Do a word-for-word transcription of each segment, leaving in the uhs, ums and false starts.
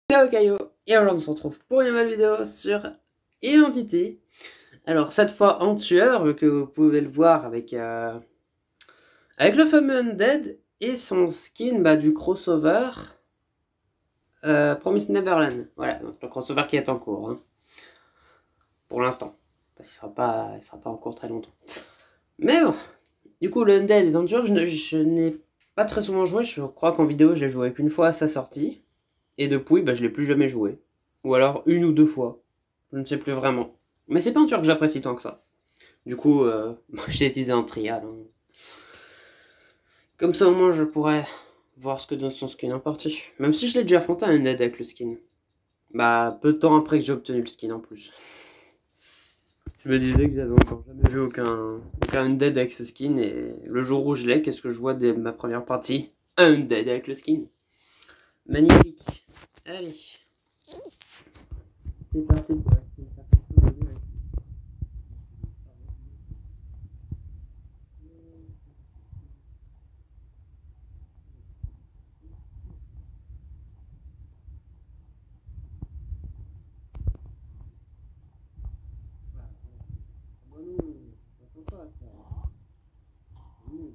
Ciao Caillou, et aujourd'hui on se retrouve pour une nouvelle vidéo sur Identity. Alors cette fois en tueur, que vous pouvez le voir avec, euh, avec le fameux Undead et son skin bah, du crossover euh, Promise Neverland. Voilà, donc le crossover qui est en cours. Hein. Pour l'instant. Parce qu'il sera pas, il sera pas en cours très longtemps. Mais bon, du coup le Undead est en tueur, je, je n'ai pas très souvent joué, je crois qu'en vidéo je l'ai joué qu'une fois à sa sortie. Et depuis, bah, je l'ai plus jamais joué. Ou alors une ou deux fois. Je ne sais plus vraiment. Mais c'est pas un tueur que j'apprécie tant que ça. Du coup, euh, j'ai utilisé un trial. Hein. Comme ça, au moins, je pourrais voir ce que donne son skin en partie. Même si je l'ai déjà affronté à un dead avec le skin. Bah, peu de temps après que j'ai obtenu le skin en plus. Je me disais que j'avais encore jamais vu aucun, aucun undead avec ce skin. Et le jour où je l'ai, qu'est-ce que je vois dès ma première partie? Un undead avec le skin. Magnifique. Allez. C'est parti pour essayer de faire quelque chose de bien. Bon, non, ça sent pas ça. Nul.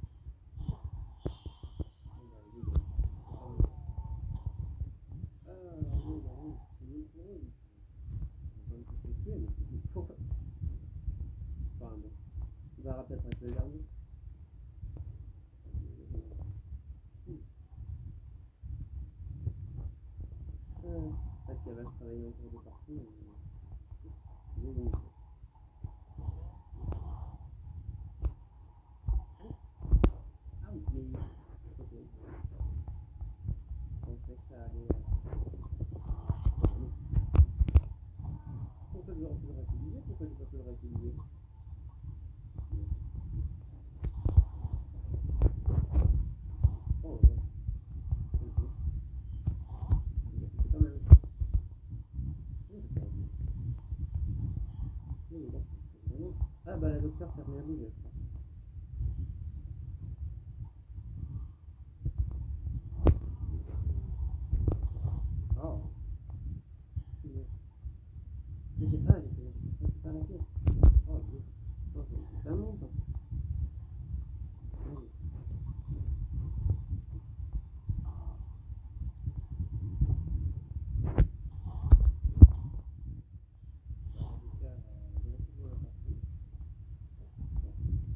Ah, oui, bah oui, c'est nul pour eux. On va me faire tuer, mais c'est nul pour eux. Enfin bon, on verra peut-être avec le dernier. Euh, peut-être qu'elle va se travailler autour de partout. Mais bon. Ah oui, mais. Ok. Je pensais que ça allait. Pourquoi j'aurais pu le réutiliser? Pourquoi j'ai pas pu le réutiliser? Oh, ouais. Ok. C'est quand même. Oui, j'ai perdu. Oui, d'accord. Vraiment. Ah, bah la docteur s'est rien bougé, je crois. Oh. Mais j'ai pas, j'ai passé par la tête. Oh, Dieu. Oh, c'est vraiment ça. Oui. La docteur, euh, elle est toujours partie.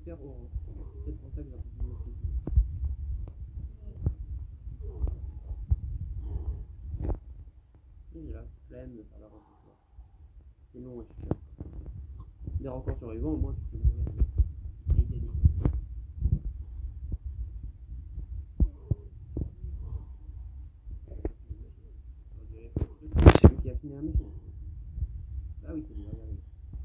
hyper haut. C'est peut-être pour ça que j'ai un peu plus de plaisir. Et j'ai la flemme de faire la rencontre. C'est long et chiant. Les rencontres sur Yvon, au moins tu peux mourir et gagner. C'est lui qui a fini un mec. Ah oui, c'est lui, regardez.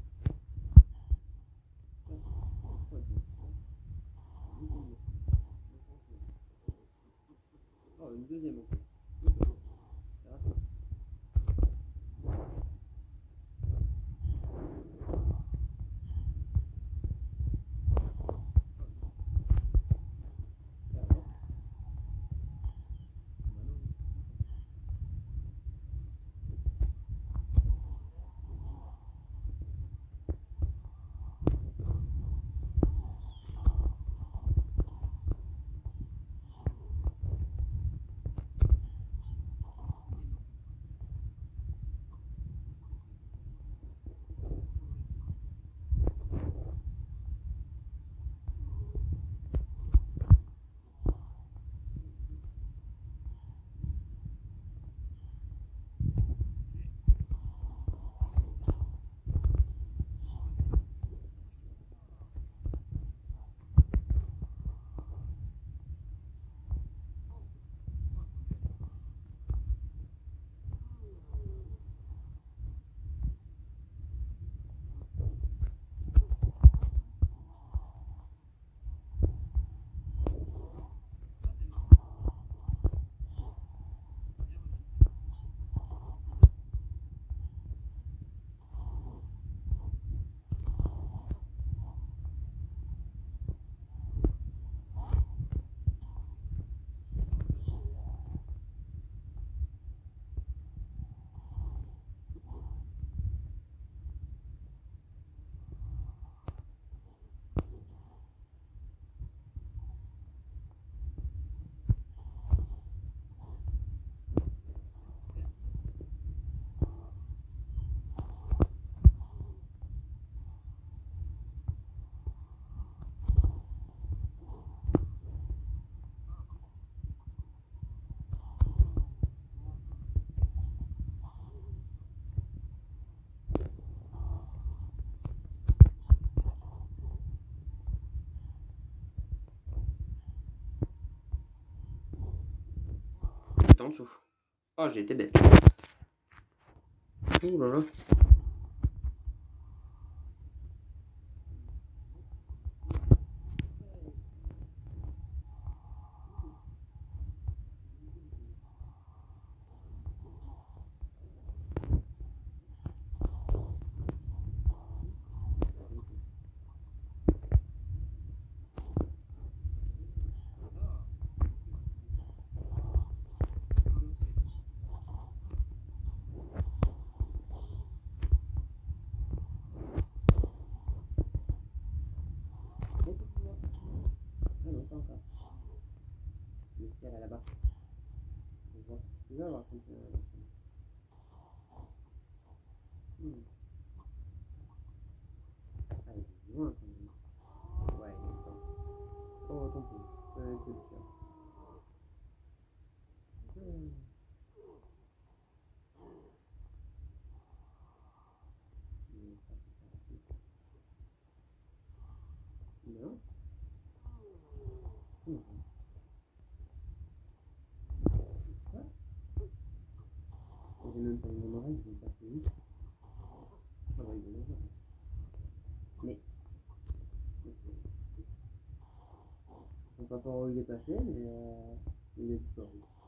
Oh, une deuxième en plus. En dessous. Oh, j'ai été bête. Ouh là là. Ah non, pas encore. Le ciel est là-bas. On voit. Tu vas voir comme ça. Hmm. Ah, il est loin quand même. Ouais, il est temps. Oh, tant pis. Ça va être le cœur. Hmm. Non. Non. Quoi? J'ai même pas eu mon oreille, je vais passer vite. Ah bah, il est là. Mais. Je ne sais pas par où il est passé, mais euh, il est disparu.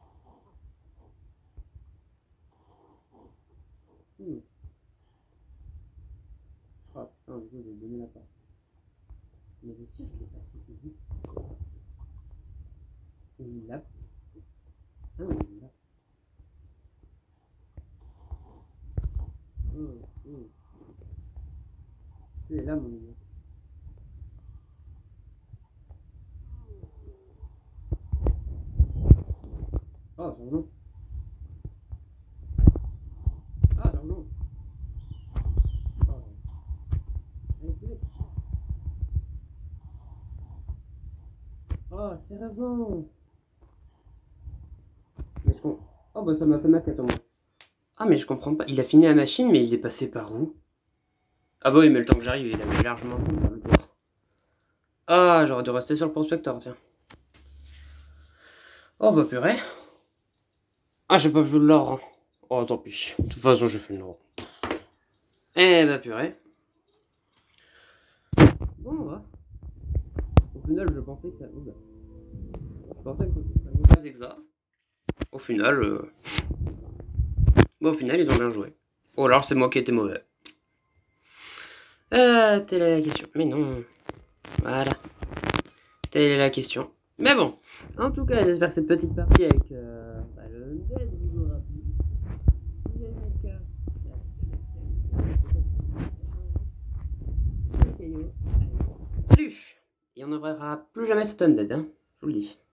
Hmm. Ah putain, du coup, j'ai donné la part. Mais je suis sûr qu'il est passé vite. Et il l'a. Ah oui, il l'a. Oh, oh. Tu es là, mon ami. Oh, son nom. Ah, son nom. Oh. Allez, plus vite. Oh, sérieusement. Mais je com- Oh, bah ça m'a fait ma tête au moins. Ah, mais je comprends pas. Il a fini la machine, mais il est passé par où? Ah bah oui, mais le temps que j'arrive, il avait largement fini le tour. Ah, j'aurais dû rester sur le prospecteur, tiens. Oh, bah purée. Ah, j'ai pas vu de l'or. Oh, tant pis. De toute façon, j'ai fait le l'or. Eh bah purée. Bon, on va. Au final, je pensais que ça... Oula. Je pensais que ça pas exact. Au final... Euh... Bon, au final, ils ont bien joué. Ou alors, c'est moi qui étais mauvais. Euh, telle est la question. Mais non. Voilà. Telle est la question. Mais bon. En tout cas, j'espère que cette petite partie avec euh, bah, le Undead vous aura plu. Si vous avez aimé le cas, salut. Et on ne verra plus jamais cet Undead, hein. Je vous le dis.